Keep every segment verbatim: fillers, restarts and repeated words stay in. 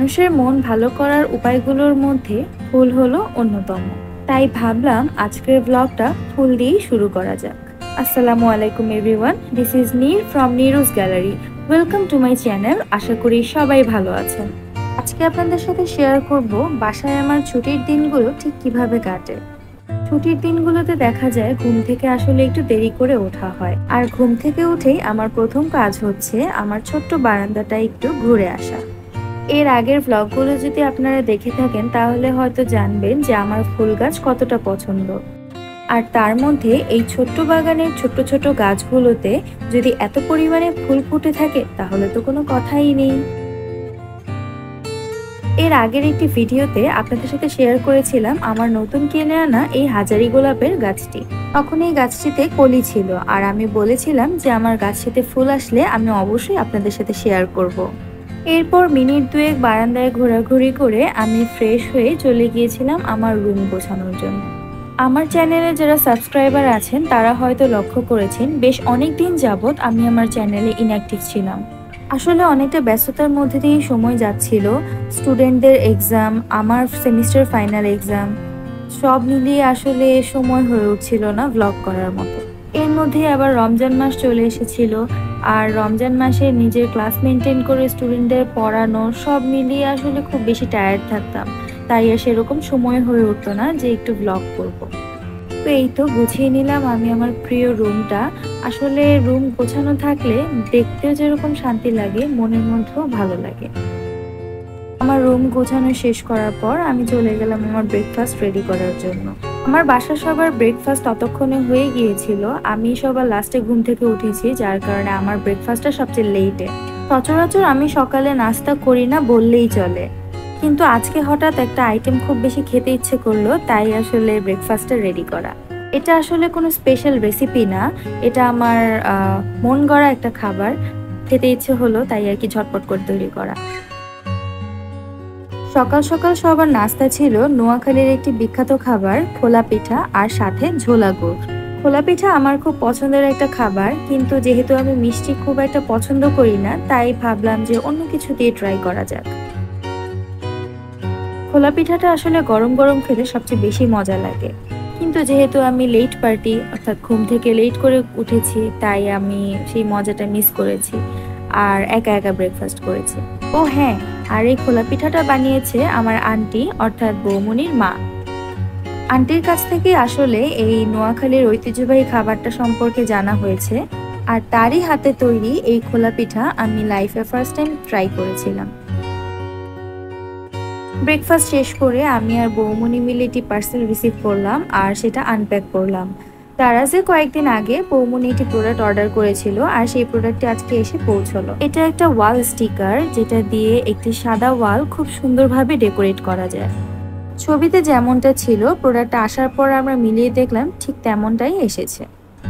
মানুষের মন ভালো করার উপায়গুলোর মধ্যে ফুল হলো অন্যতম। তাই ভাবলাম আজকের ব্লগটা ফুল দিয়েই শুরু করা যাক। আসসালামু আলাইকুম everyone, this is Neer from Neeru's gallery. Welcome to my channel. আশা করি সবাই ভালো আছেন। আজকে আপনাদের সাথে শেয়ার করব বাসায় আমার ছুটির দিনগুলো ঠিক কিভাবে কাটে। ছুটির দিনগুলোতে দেখা যায় ঘুম থেকে আসলে একটু দেরি করে ওঠা হয়, আর ঘুম থেকে উঠেই আমার প্রথম কাজ হচ্ছে আমার ছোট্ট বারান্দাটা একটু ঘুরে আসা। এর আগের ব্লগগুলো যদি আপনারা দেখে থাকেন তাহলে হয়তো জানবেন যে আমার ফুল গাছ কতটা পছন্দ। আর তার মধ্যে এই ছোট্ট বাগানের ছোট্ট ছোট গাছগুলোতে যদি এত পরিমাণে ফুল ফুটে থাকে তাহলে তো কোনো কথাই নেই। এর আগের একটি ভিডিওতে আপনাদের সাথে শেয়ার করেছিলাম আমার নতুন কিনে আনা এই হাজারি গোলাপের গাছটি। তখন এই গাছটিতে কলি ছিল, আর আমি বলেছিলাম যে আমার গাছটিতে ফুল আসলে আমি অবশ্যই আপনাদের সাথে শেয়ার করব। এরপর মিনিট দুয়েক বারান্দায় ঘোরাঘুরি করে আমি ফ্রেশ হয়ে চলে গিয়েছিলাম আমার রুম গোছানোর জন্য। আমার চ্যানেলে যারা সাবস্ক্রাইবার আছেন তারা হয়তো লক্ষ্য করেছেন বেশ অনেক দিন যাবৎ আমি আমার চ্যানেলে ইনঅ্যাক্টিভ ছিলাম। আসলে অনেকটা ব্যস্ততার মধ্যে দিয়েই সময় যাচ্ছিল। স্টুডেন্টদের এক্সাম, আমার সেমিস্টার ফাইনাল এক্সাম, সব মিলিয়ে আসলে সময় হয়ে উঠছিল না ব্লগ করার মতো। এর মধ্যে আবার রমজান মাস চলে এসেছিল, আর রমজান মাসে নিজের ক্লাস মেনটেন করে স্টুডেন্টদের পড়ানো সব মিলিয়ে আসলে খুব বেশি টায়ার্ড থাকতাম। তাই আর সেরকম সময় হয়ে উঠতো না যে একটু ব্লগ করব। তো এই তো গুছিয়ে নিলাম আমি আমার প্রিয় রুমটা। আসলে রুম গোছানো থাকলে দেখতেও যেরকম শান্তি লাগে, মনের মধ্যেও ভালো লাগে। আমার রুম গোছানো শেষ করার পর আমি চলে গেলাম আমার ব্রেকফাস্ট রেডি করার জন্য। আমার বাসার সবার ব্রেকফাস্ট ততক্ষণে হয়ে গিয়েছিল, আমি সবার লাস্টে ঘুম থেকে উঠেছি, যার কারণে আমার ব্রেকফাস্টটা সবচেয়ে লেটে। সচরাচর আমি সকালে নাস্তা করি না বললেই চলে, কিন্তু আজকে হঠাৎ একটা আইটেম খুব বেশি খেতে ইচ্ছে করলো, তাই আসলে ব্রেকফাস্টটা রেডি করা। এটা আসলে কোনো স্পেশাল রেসিপি না, এটা আমার মন গড়া একটা খাবার। খেতে ইচ্ছে হলো তাই আর কি ঝটপট করে তৈরি করা। সকাল সকাল সবার নাস্তা ছিল নোয়াখালীর একটি বিখ্যাত খাবার খোলা পিঠা, আর সাথে ঝোলা গুড়। খোলা পিঠা আমার খুব পছন্দের একটা খাবার, কিন্তু যেহেতু আমি মিষ্টি খুব একটা পছন্দ করি না, তাই ভাবলাম যে অন্য কিছু দিয়ে ট্রাই করা যাক। খোলা পিঠাটা আসলে গরম গরম খেতে সবচেয়ে বেশি মজা লাগে, কিন্তু যেহেতু আমি লেট পার্টি অর্থাৎ ঘুম থেকে লেট করে উঠেছি, তাই আমি সেই মজাটা মিস করেছি আর একা একা ব্রেকফাস্ট করেছি। ও হ্যাঁ, আর এই খোলা পিঠাটা বানিয়েছে আমার আন্টি অর্থাৎ বৌমনির মা। আন্টির কাছ থেকে আসলে এই নোয়াখালীর ঐতিহ্যবাহী খাবারটা সম্পর্কে জানা হয়েছে, আর তারই হাতে তৈরি এই খোলা পিঠা আমি লাইফে ফার্স্ট টাইম ট্রাই করেছিলাম। ব্রেকফাস্ট শেষ করে আমি আর বৌমনি মিলে একটি পার্সেল রিসিভ করলাম, আর সেটা আনপ্যাক করলাম। দারাজে কয়েকদিন আগে বৌমনি একটি প্রোডাক্ট অর্ডার করেছিল, আর সেই প্রোডাক্টটি আজকে এসে পৌঁছলো। এটা একটা ওয়াল স্টিকার, যেটা দিয়ে একটি সাদা ওয়াল খুব সুন্দরভাবে ডেকোরেট করা যায়। ছবিতে যেমনটা ছিল প্রোডাক্টটা আসার পর আমরা মিলিয়ে দেখলাম ঠিক তেমনটাই এসেছে।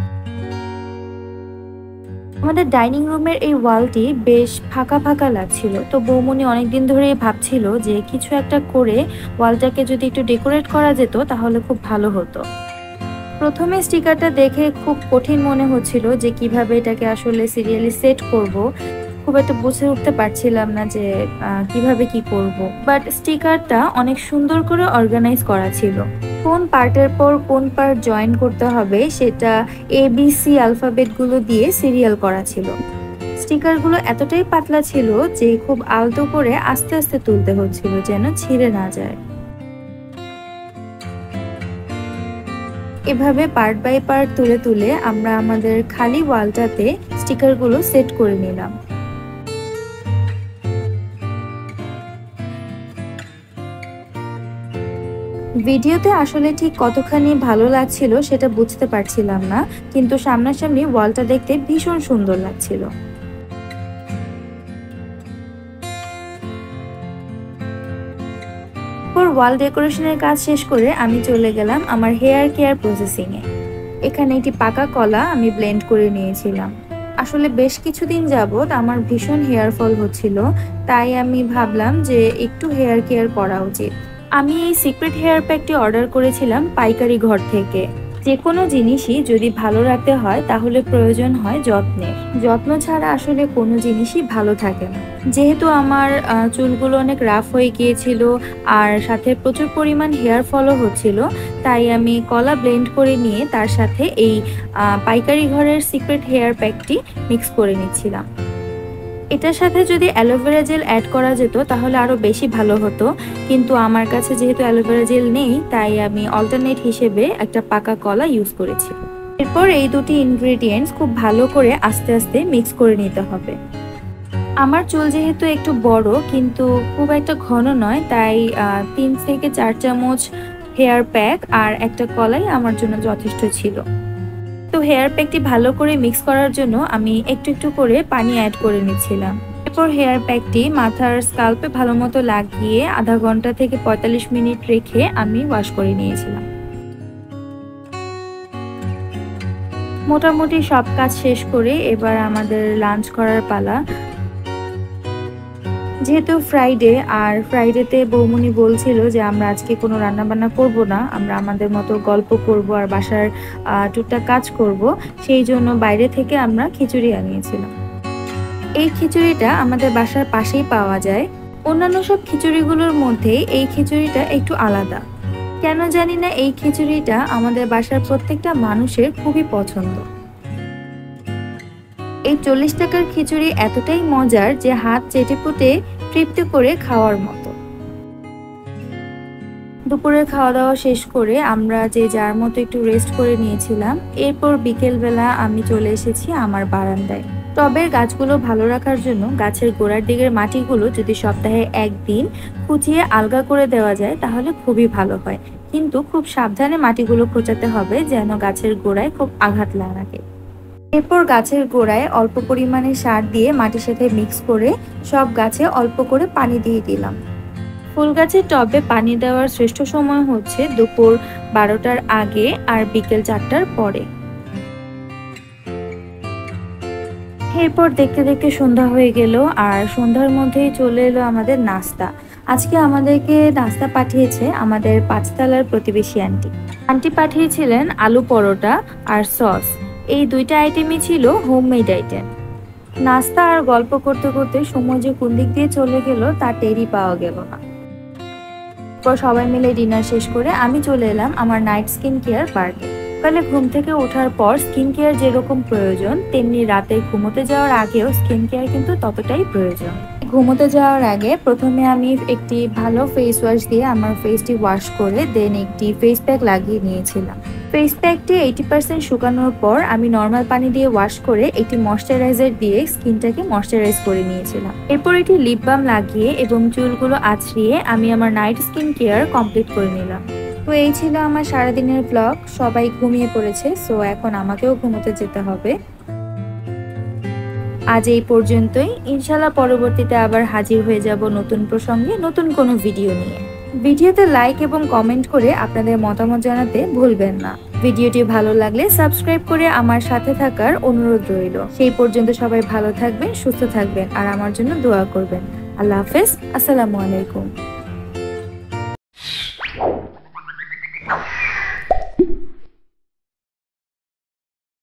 আমাদের ডাইনিং রুমের এই ওয়ালটি বেশ ফাঁকা ফাঁকা লাগছিল, তো বৌমনি অনেকদিন ধরেই ভাবছিল যে কিছু একটা করে ওয়ালটাকে যদি একটু ডেকোরেট করা যেত তাহলে খুব ভালো হতো। প্রথমে স্টিকারটা দেখে খুব কঠিন মনে হচ্ছিল যে কিভাবে এটাকে আসলে সিরিয়ালি সেট করব, খুব একটা বুঝে উঠতে পারছিলাম না যে কিভাবে কি করব। বাট স্টিকারটা অনেক সুন্দর করে অর্গানাইজ করা ছিল। কোন পার্টের পর কোন পার্ট জয়েন করতে হবে সেটা এ বি সি অ্যালফাবেটগুলো দিয়ে সিরিয়াল করা ছিল। স্টিকারগুলো এতটাই পাতলা ছিল যে খুব আলতো করে আস্তে আস্তে তুলতে হচ্ছিল যেন ছিঁড়ে না যায়। এভাবে পার্ট বাই পার্ট তুলে তুলে আমরা আমাদের খালি ওয়ালটাতে স্টিকারগুলো সেট করে নিলাম। ভিডিওতে আসলে ঠিক কতখানি ভালো লাগছিল সেটা বুঝতে পারছিলাম না, কিন্তু সামনাসামনি ওয়ালটা দেখতে ভীষণ সুন্দর লাগছিল। ওয়াল ডেকোরেশনের কাজ শেষ করে আমি চলে গেলাম আমার হেয়ার কেয়ার প্রসেসিং এ। এখানে একটি পাকা কলা আমি ব্লেন্ড করে নিয়েছিলাম। আসলে বেশ কিছুদিন যাবত আমার ভীষণ হেয়ার ফল হচ্ছিল, তাই আমি ভাবলাম যে একটু হেয়ার কেয়ার করা উচিত। আমি এই সিক্রেট হেয়ার প্যাকটি অর্ডার করেছিলাম পাইকারি ঘর থেকে, যে কোনো জিনিসই যদি ভালো রাখতে হয় তাহলে প্রয়োজন হয় যত্নের। যত্ন ছাড়া আসলে কোনো জিনিসই ভালো থাকে না। যেহেতু আমার চুলগুলো অনেক রাফ হয়ে গিয়েছিল আর সাথে প্রচুর পরিমাণ হেয়ার ফলও হচ্ছিল, তাই আমি কলা ব্লেন্ড করে নিয়ে তার সাথে এই পাইকারি ঘরের সিক্রেট হেয়ার প্যাকটি মিক্স করে নিচ্ছিলাম। এটার সাথে যদি অ্যালোভেরা জেল অ্যাড করা যেত তাহলে আরও বেশি ভালো হতো, কিন্তু আমার কাছে যেহেতু অ্যালোভেরা জেল নেই তাই আমি অল্টারনেট হিসেবে একটা পাকা কলা ইউজ করেছি। এরপর এই দুটি ইনগ্রেডিয়েন্টস খুব ভালো করে আস্তে আস্তে মিক্স করে নিতে হবে। আমার চুল যেহেতু একটু বড় কিন্তু খুব একটা ঘন নয়, তাই তিন থেকে চার চামচ হেয়ার প্যাক আর একটা কলাই আমার জন্য যথেষ্ট ছিল। তো হেয়ার প্যাকটি ভালো করে মিক্স করার জন্য আমি একটু একটু করে পানি অ্যাড করে নিচ্ছিলাম। এরপর হেয়ার প্যাকটি মাথার স্কাল্পে ভালো মতো লাগিয়ে আধা ঘন্টা থেকে পঁয়তাল্লিশ মিনিট রেখে আমি ওয়াশ করে নিয়েছিলাম। মোটামুটি সব কাজ শেষ করে এবার আমাদের লাঞ্চ করার পালা। যেহেতু ফ্রাইডে আর ফ্রাইডেতে বৌমনি বলছিল যে আমরা আজকে কোনো রান্না বান্না করব না, আমরা আমাদের মতো গল্প করব আর বাসার টুকটাক কাজ করব, সেই জন্য বাইরে থেকে আমরা খিচুড়ি আনিয়েছিলাম। এই খিচুড়িটা আমাদের বাসার পাশেই পাওয়া যায়। অন্যান্য সব খিচুড়িগুলোর মধ্যে এই খিচুড়িটা একটু আলাদা। কেন জানি না এই খিচুড়িটা আমাদের বাসার প্রত্যেকটা মানুষের খুবই পছন্দ। এই চল্লিশ টাকার খিচুড়ি এতটাই মজার যে হাত চেটেপুটে তৃপ্তি করে খাওয়ার মতো। দুপুরের খাওয়া দাওয়া শেষ করে আমরা যে যার মতো একটু রেস্ট করে নিয়েছিলাম। এরপর বিকেলবেলা আমি চলে এসেছি আমার বারান্দায়। টবের গাছগুলো ভালো রাখার জন্য গাছের গোড়ার দিকের মাটিগুলো যদি সপ্তাহে একদিন খুঁচিয়ে আলগা করে দেওয়া যায় তাহলে খুবই ভালো হয়, কিন্তু খুব সাবধানে মাটিগুলো খোঁচাতে হবে যেন গাছের গোড়ায় খুব আঘাত না লাগে। এরপর গাছের গোড়ায় অল্প পরিমাণে সার দিয়ে মাটির সাথে মিক্স করে সব গাছে অল্প করে পানি দিয়ে দিলাম। ফুল গাছের টবে পানি দেওয়ার শ্রেষ্ঠ সময় হচ্ছে দুপুর বারোটার আগে আর বিকেল চারটার পরে। এরপর দেখতে দেখতে সন্ধ্যা হয়ে গেল আর সন্ধ্যার মধ্যেই চলে এলো আমাদের নাস্তা। আজকে আমাদেরকে নাস্তা পাঠিয়েছে আমাদের পাঁচতলার প্রতিবেশী আন্টি। আন্টি পাঠিয়েছিলেন আলু পরোটা আর সস। এই দুইটা আইটেমই ছিল হোমমেড আইটেম। নাস্তা আর গল্প করতে করতে সময় যে কোন দিক দিয়ে চলে গেল তা টেরই পাওয়া গেল না। পর সবাই মিলে ডিনার শেষ করে আমি চলে এলাম আমার নাইট স্কিন কেয়ার পার্কে। সকালে ঘুম থেকে ওঠার পর স্কিন কেয়ার যেরকম প্রয়োজন তেমনি রাতে ঘুমোতে যাওয়ার আগেও স্কিন কেয়ার কিন্তু ততটাই প্রয়োজন। ঘুমোতে যাওয়ার আগে প্রথমে আমি একটি ভালো ফেস ওয়াশ দিয়ে আমার ফেসটি ওয়াশ করে দেন একটি ফেস প্যাক লাগিয়ে নিয়েছিলাম। ফেস প্যাকটি এইটি পার্সেন্ট শুকানোর পর আমি নর্মাল পানি দিয়ে ওয়াশ করে একটি ময়শ্চারাইজার দিয়ে স্কিনটাকে ময়শ্চারাইজ করে নিয়েছিলাম। এরপর একটি লিপ বাম লাগিয়ে এবং চুলগুলো আঁচড়িয়ে আমি আমার নাইট স্কিন কেয়ার কমপ্লিট করে নিলাম। তো এই ছিল আমার সারাদিনের ব্লগ। সবাই ঘুমিয়ে পড়েছে, সো এখন আমাকেও ঘুমোতে যেতে হবে। আজ এই পর্যন্তই। ইনশাল্লাহ পরবর্তীতে আবার হাজির হয়ে যাব নতুন প্রসঙ্গে নতুন কোনো ভিডিও নিয়ে। ভিডিওতে লাইক এবং কমেন্ট করে আপনাদের মতামত জানাতে ভুলবেন না। ভিডিওটি ভালো লাগলে সাবস্ক্রাইব করে আমার সাথে থাকার অনুরোধ রইল। সেই পর্যন্ত সবাই ভালো থাকবেন, সুস্থ থাকবেন আর আমার জন্য দোয়া করবেন। আল্লাহ হাফেজ। আসসালামু আলাইকুম।